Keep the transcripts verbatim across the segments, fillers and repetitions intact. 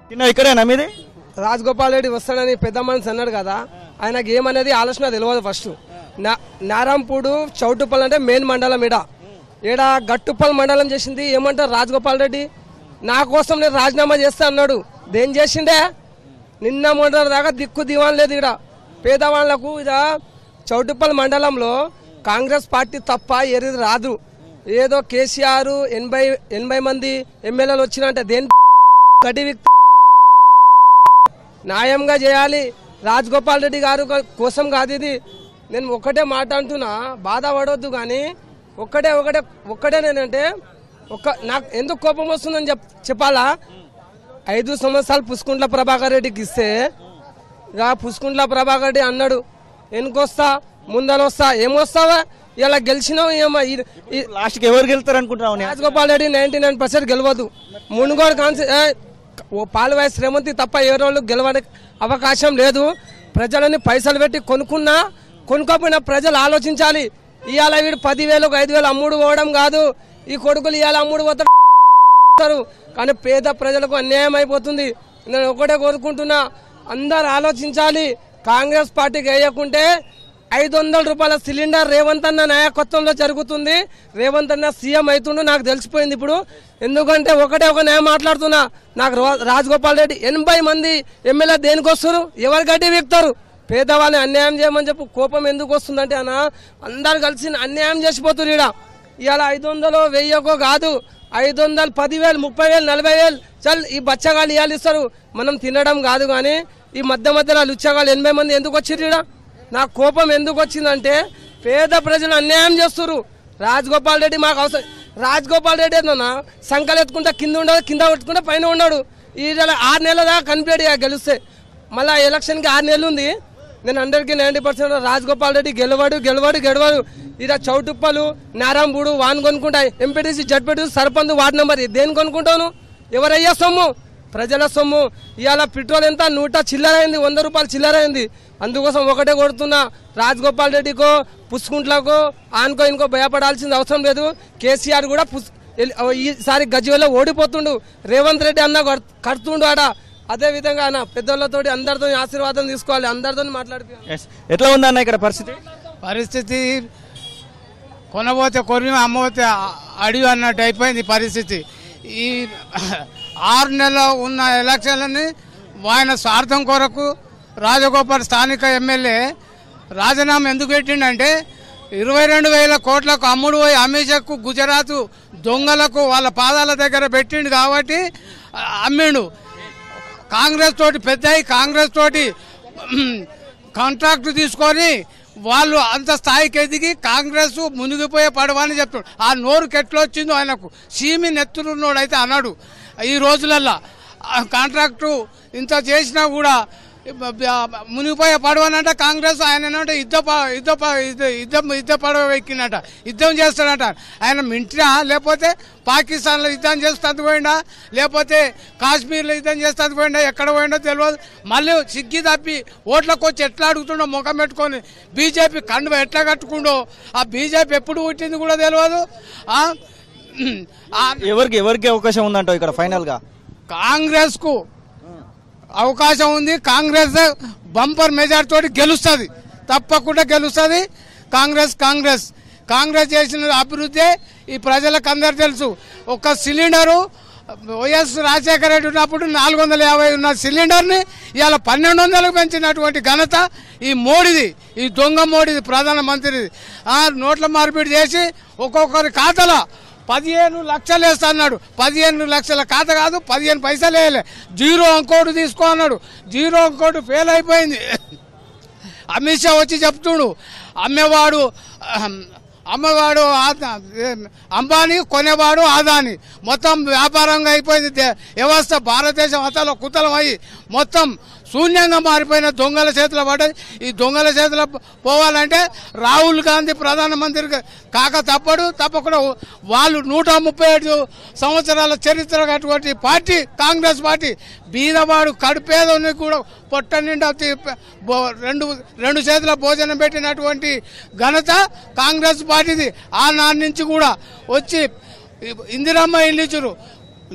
తిన్న ఇక్కడేనా మీది? రాజగోపాల్ రెడ్డి వస్తాడని పెద్ద మనిషి అన్నాడు కదా, ఆయనకి ఏమనేది ఆలోచన తెలియదు. ఫస్ట్ నారాంపూడు చౌటుప్పల్ అంటే మెయిన్ మండలం. ఇడ ఈడ గట్టుప్పల్ మండలం చేసింది ఏమంటారు రాజగోపాల్ రెడ్డి. నా కోసం నేను రాజీనామా చేస్తా అన్నాడు. దేని చేసిండే? నిన్న మొదటి దాకా దిక్కు దివాన్ లేదు. ఇక్కడ పేదవాళ్లకు ఇద చౌటుప్పల్ మండలంలో కాంగ్రెస్ పార్టీ తప్ప ఏది రాదు. ఏదో కేసీఆర్ ఎనభై ఎనభై మంది ఎమ్మెల్యేలు వచ్చినంటే దేని గడ్డి న్యాయంగా చేయాలి. రాజగోపాల్ రెడ్డి గారు కోసం కాదు ఇది. నేను ఒక్కటే మాట అంటున్నా, బాధపడవద్దు. కానీ ఒక్కటే ఒకటే ఒక్కటే నేనంటే ఒక్క నాకు ఎందుకు కోపం వస్తుందని చెప్ చెప్పాలా ఐదు సంవత్సరాలు పుష్కుంట్ల ప్రభాకర్ రెడ్డికి ఇస్తే ఇక పుష్కుంట్ల ప్రభాకర్ రెడ్డి అన్నాడు ఎన్నికొస్తా ముందరొస్తా. ఏమొస్తావా ఇలా గెలిచినావు ఏమో. లాస్ట్కి ఎవరు గెలుస్తారు అనుకుంటున్నావు? Rajagopal Reddy ninety nine percent గెలవదు. మునుగోడు కాన్సి ఓ పాలవాయి శ్రీమంతి తప్ప ఏ రోజు గెలవడానికి అవకాశం లేదు. ప్రజలని పైసలు పెట్టి కొనుక్కున్నా కొనుక్కోపోయినా ప్రజలు ఆలోచించాలి. ఇవాళ వీడు పదివేలకు ఐదు వేలు అమ్ముడు పోవడం కాదు. ఈ కొడుకులు ఇవాళ అమ్ముడు పోతారు. కానీ పేద ప్రజలకు అన్యాయం అయిపోతుంది. నేను ఒకటే కోరుకుంటున్నా, అందరు ఆలోచించాలి. కాంగ్రెస్ పార్టీకి వేయకుంటే ఐదు వందల రూపాయల సిలిండర్ రేవంత్ అన్న నాయకత్వంలో జరుగుతుంది. రేవంత్ అన్న సీఎం అవుతుండు నాకు తెలిసిపోయింది ఇప్పుడు. ఎందుకంటే ఒకటే ఒక న్యాయం మాట్లాడుతున్నా. నాకు రాజగోపాల్ రెడ్డి ఎనభై మంది ఎమ్మెల్యే దేనికి వస్తారు? ఎవరు గడ్డి వీక్తారు? పేదవాళ్ళని అన్యాయం చేయమని చెప్పు. కోపం ఎందుకు వస్తుందంటే అన్న అందరు కలిసి అన్యాయం చేసిపోతున్నారు. ఈడ ఇవాళ ఐదు వందలు వెయ్యకో కాదు, ఐదు వందలు పదివేలు ముప్పై వేలు నలభై వేలు చల్ ఈ బచ్చగాళ్ళు ఇవాళ ఇస్తారు. మనం తినడం కాదు. కానీ ఈ మధ్య మధ్యలో లుచ్చగాళ్ళు ఎనభై మంది ఎందుకు వచ్చిర్రు? ఈడ నాకు కోపం ఎందుకు వచ్చిందంటే పేద ప్రజలు అన్యాయం చేస్తున్నారు. రాజగోపాల్ రెడ్డి మాకు అవసరం. రాజగోపాల్ రెడ్డి ఏదన్నా సంకలు ఎత్తుకుంటా కింద ఉండదు, కింద పెట్టుకుంటే పైన ఉన్నాడు. ఈ ఆరు నెలల దాకా కంప్లీట్ గెలిస్తే మళ్ళీ ఎలక్షన్కి ఆరు నెలలు ఉంది. నేను అందరికీ నైంటీ పర్సెంట్ రాజగోపాల్ రెడ్డి గెలవాడు గెలవాడు గెలవాడు. ఇలా చౌటుప్పలు నారాంపూడు వాన్ కొనుక్కుంటా MPTC ZPTC sarpanch ward number దేని కొనుక్కుంటాను? ఎవరయ్యా సొమ్ము? ప్రజల సొమ్ము. ఇవాళ పెట్రోల్ ఎంత నూట చిల్లరైంది, వంద రూపాయలు చిల్లరైంది. అందుకోసం ఒకటే కొడుతున్నా, రాజగోపాల్ రెడ్డికో పుష్కుంట్లకో ఆనుకో ఇంకో భయపడాల్సిన అవసరం లేదు. కేసీఆర్ కూడా ఈసారి గజ్వేల్లో ఓడిపోతుండు. రేవంత్ రెడ్డి అన్న కడుతుండు ఆడ. అదే విధంగా అన్న పెద్దోళ్ళతో అందరితో ఆశీర్వాదం తీసుకోవాలి, అందరితో మాట్లాడుకో. ఎట్లా ఉందన్న ఇక్కడ పరిస్థితి? పరిస్థితి కొనబోతే కొరిమి అమ్మబోతే అడివి అన్నట్టు అయిపోయింది పరిస్థితి. ఈ ఆరు నెలలు ఉన్న ఎలక్షన్లని ఆయన స్వార్థం కొరకు రాజగోపాల్ స్థానిక ఎమ్మెల్యే రాజీనామా ఎందుకు పెట్టిండంటే ఇరవై రెండు వేల కోట్లకు అమ్ముడు పోయి అమిషకు గుజరాత్ దొంగలకు వాళ్ళ పాదాల దగ్గర పెట్టిండు కాబట్టి అమ్మిండు. కాంగ్రెస్ తోటి పెద్ద కాంగ్రెస్ తోటి కాంట్రాక్ట్ తీసుకొని వాళ్ళు అంత స్థాయికి ఎదిగి కాంగ్రెస్ మునిగిపోయే పడవని చెప్తాడు. ఆ నోరుకి ఎట్లా వచ్చిందో ఆయనకు సీమి నెత్తురున్నోడు అయితే అన్నాడు. ఈ రోజులల్లో కాంట్రాక్టు ఇంత చేసినా కూడా మునిగిపోయే పడవనంట కాంగ్రెస్. ఆయన యుద్ధ యుద్ధ యుద్ధం యుద్ధ పడవ ఎక్కినట, యుద్ధం చేస్తాడట. ఆయన మింట్రా లేకపోతే పాకిస్తాన్లో యుద్ధం చేస్తాను పోయిండా, లేకపోతే కాశ్మీర్లో యుద్ధం చేస్తాను పోయిండా, ఎక్కడ పోయిండో తెలియదు. మళ్ళీ సిగ్గి తప్పి ఓట్లకు వచ్చి ఎట్లా అడుగుతుండో ముఖం పెట్టుకొని బీజేపీ కండువ ఎట్లా కట్టుకుండో, ఆ బీజేపీ ఎప్పుడు పుట్టింది కూడా తెలియదు. ఎవరికి ఎవరికి అవకాశం ఉందంట ఇక్కడ ఫైనల్ గా? కాంగ్రెస్ కు అవకాశం ఉంది. కాంగ్రెస్ బంపర్ మెజార్టీ తోటి గెలుస్తుంది, తప్పకుండా గెలుస్తుంది. కాంగ్రెస్ కాంగ్రెస్ కాంగ్రెస్ చేసిన అభివృద్ధి ఈ ప్రజలకు అందరు తెలుసు. ఒక సిలిండరు వైఎస్ రాజశేఖర రెడ్డి ఉన్నప్పుడు నాలుగు వందల యాభై ఉన్న సిలిండర్ని ఇవాళ పన్నెండు వందలకు పెంచినటువంటి ఘనత ఈ మోడీది, ఈ దొంగ మోడీది, ప్రధానమంత్రిది. నోట్ల మార్పిడి చేసి ఒక్కొక్కరి ఖాతాలో పదిహేను లక్షలు వేస్తా అన్నాడు. పదిహేను లక్షల ఖాతా కాదు, పదిహేను పైసలు వేయలే. జీరో అంకోటు తీసుకో అన్నాడు. జీరో అంకోటు ఫెయిల్ అయిపోయింది. అమిత్ షా వచ్చి చెప్తుడు అమ్మేవాడు అమ్మవాడు అంబానీ, కొనేవాడు ఆదాని. మొత్తం వ్యాపారంగా అయిపోయింది వ్యవస్థ. భారతదేశం అతలో కుతలం అయ్యి మొత్తం శూన్యంగా మారిపోయిన దొంగల చేతిలో పడ్డది. ఈ దొంగల చేతిలో పోవాలంటే రాహుల్ గాంధీ ప్రధానమంత్రి కాక తప్పడు. తప్పకుండా వాళ్ళు నూట ముప్పై ఏడు సంవత్సరాల చరిత్ర అటువంటి పార్టీ కాంగ్రెస్ పార్టీ. బీదవాడు కడుపేదని కూడా పొట్ట నిండా రెండు రెండు చేతుల భోజనం పెట్టినటువంటి ఘనత కాంగ్రెస్ పార్టీది. ఆ నాటి నుంచి కూడా వచ్చి ఇందిరమ్మ ఇల్లు ఇచ్చారు.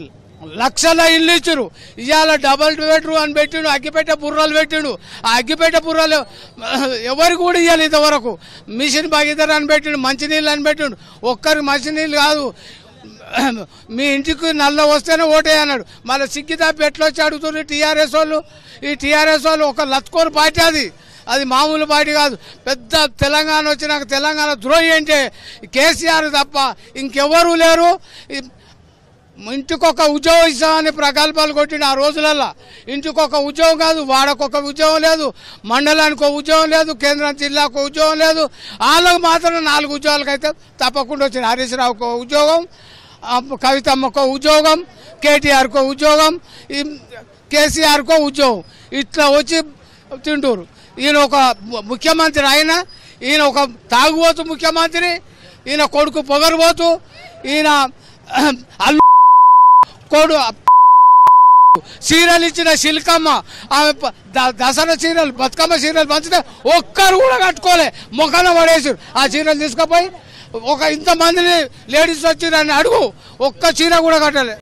లక్షల ఇల్లు ఇచ్చారు. ఇవాళ డబల్ బెడ్రూమ్ అని పెట్టిండు, అగ్గిపెట్టే బుర్రలు పెట్టిండు. ఆ అగ్గిపెట్టే బుర్రలు ఎవరికి కూడా ఇవ్వాలి ఇంతవరకు. మిషన్ భాగీదారు అని పెట్టిండు, మంచినీళ్ళు అని పెట్టిండు. ఒక్కరికి మంచినీళ్ళు కాదు, మీ ఇంటికి నల్ల వస్తేనే ఓటే అన్నాడు. మళ్ళీ సిగ్గిదాపి ఎట్లా వచ్చి అడుగుతున్నారు టీఆర్ఎస్ వాళ్ళు. ఈ టీఆర్ఎస్ వాళ్ళు ఒక లత్కోరు పార్టీ, అది అది మామూలు పార్టీ కాదు. పెద్ద తెలంగాణ వచ్చినాక తెలంగాణ ద్రోహి అంటే కేసీఆర్ తప్ప ఇంకెవరూ లేరు. ఇంటికొక ఉద్యోగం ఇస్తామని ప్రగల్భాలు కొట్టిన ఆ రోజులల్లో ఇంటికొక ఉద్యోగం కాదు, వాడకొక ఉద్యోగం లేదు, మండలానికి ఒక ఉద్యోగం లేదు, కేంద్రం జిల్లాకు ఉద్యోగం లేదు. వాళ్ళకు మాత్రం నాలుగు ఉద్యోగాలకు అయితే తప్పకుండా వచ్చింది. హరీష్ రావుకు ఉద్యోగం, కవితమ్మకో ఉద్యోగం, కేటీఆర్కో ఉద్యోగం, కేసీఆర్కో ఉద్యోగం. ఇట్లా వచ్చి తింటూరు. ఈయన ఒక ముఖ్యమంత్రి, ఆయన ఈయన ఒక తాగుబోతు ముఖ్యమంత్రి, ఈయన కొడుకు పొగరుబోతు, ఈయన అల్లు కోడు సీరియల్ ఇచ్చిన శిల్కమ్మ, ఆమె దసరా సీరియల్ బతుకమ్మ సీరియల్ పంచితే ఒక్కరు కూడా కట్టుకోలే, మొఖాన పడేసారు. ఆ చీరలు తీసుకుపోయి ఒక ఇంతమందిని లేడీస్ వచ్చిరని అడుగు, ఒక్క చీర కూడా కట్టలే.